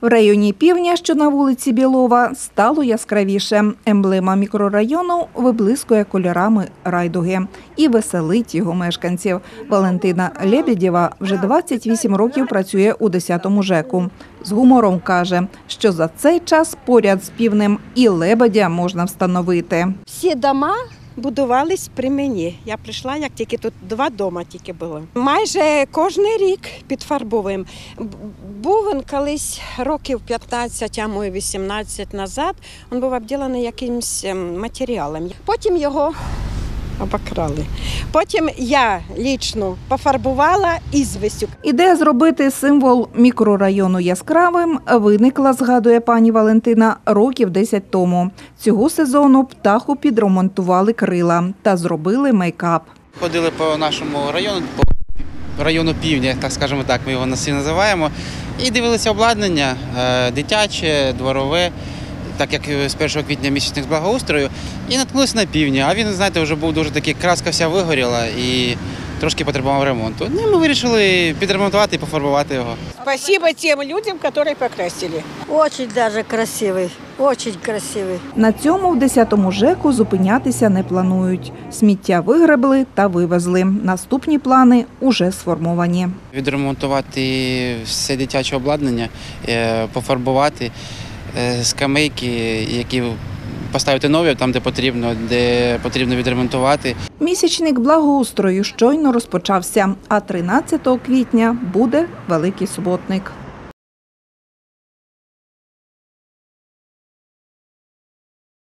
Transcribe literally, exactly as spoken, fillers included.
В районі Півдня, що на вулиці Білова, стало яскравіше. Емблема мікрорайону виблискує кольорами райдуги і веселить його мешканців. Валентина Лебедєва вже двадцять вісім років працює у десятому ЖЕКу. З гумором каже, що за цей час поряд з Півнем і лебедя можна встановити. Всі дома будувались при мені. Я прийшла, як тільки тут два дома тільки було. Майже кожен рік підфарбовуємо. Був він колись років п'ятнадцять, а може вісімнадцять назад, він був обділений якимось матеріалом. Потім його обокрали. Потім я лічно пофарбувала ізвістю. Ідея зробити символ мікрорайону яскравим виникла, згадує пані Валентина, років десять тому. Цього сезону птаху підремонтували крила та зробили мейкап. Ходили по нашому району, по району Півдня, так скажемо так, ми його всі називаємо, і дивилися обладнання дитяче, дворове, так як з першого квітня місячник з благоустрою, і наткнулися на Півдня. А він, знаєте, вже був дуже такий, краска вся вигоріла і трошки потребував ремонту. Ну, ми вирішили підремонтувати і пофарбувати його. Спасибо тим людям, які покрасили. Очень даже красивий, очень красивий. На цьому в десятому ЖЕКу зупинятися не планують. Сміття вигребли та вивезли. Наступні плани уже сформовані. Відремонтувати все дитяче обладнання, пофарбувати скамейки, які поставити нові там, де потрібно, де потрібно відремонтувати. Місячник благоустрою щойно розпочався, а тринадцятого квітня буде Великий суботник.